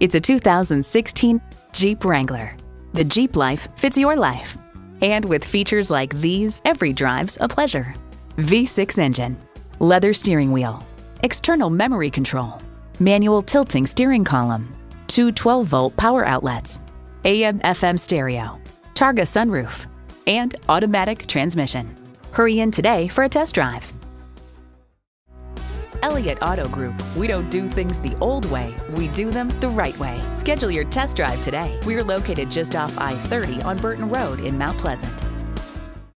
It's a 2016 Jeep Wrangler. The Jeep life fits your life. And with features like these, every drive's a pleasure. V6 engine, leather steering wheel, external memory control, manual tilting steering column, two 12-volt power outlets, AM/FM stereo, Targa sunroof, and automatic transmission. Hurry in today for a test drive. Elliott Auto Group. We don't do things the old way, we do them the right way. Schedule your test drive today. We're located just off I-30 on Burton Road in Mount Pleasant.